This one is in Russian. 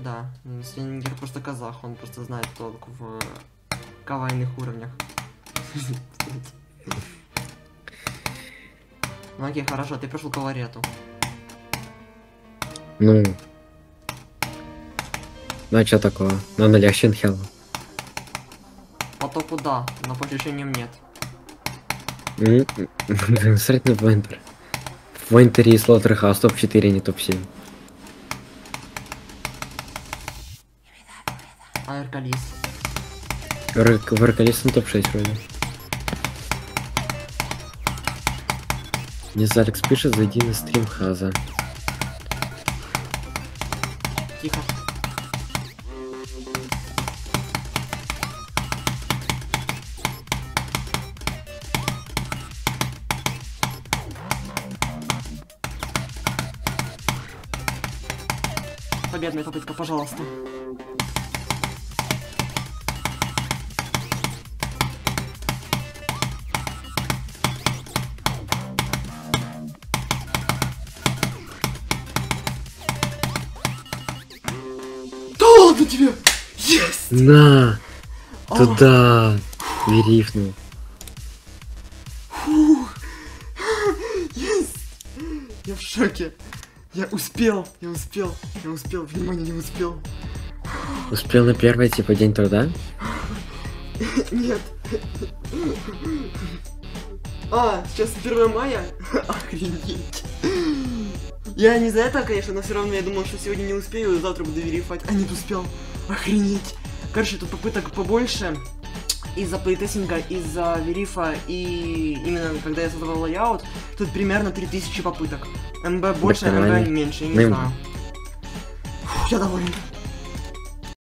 да. Свингер просто казах, он просто знает толк в кавайных уровнях. Ну окей, хорошо, ты прошел каварету. Ну а чё такого? Надо легче начало. По топу да, но по ощущениям нет. Смотри на Вентер. В Вентере и Слоттерхаус топ-4, не топ-7. А Эркалис. В Аркалис на топ-6 вроде. Мне Алекс пишет, зайди на стрим Хаза. Тихо. Победная попытка, пожалуйста. Да ладно тебе! Есть! На! Туда! Верифнул. Есть! Я в шоке. Я успел. Внимание, не успел. Успел на первый, типа, день труда? Нет. Сейчас 1 мая? Охренеть. Я не за это, конечно, но все равно я думал, что сегодня не успею, завтра буду верифать. А нет, успел. Охренеть. Короче, тут попыток побольше. Из-за плейтестинга, из-за верифа и именно когда я создавал лайаут, тут примерно 3000 попыток. МБ больше, МБ меньше, я не знаю. Фу, я доволен.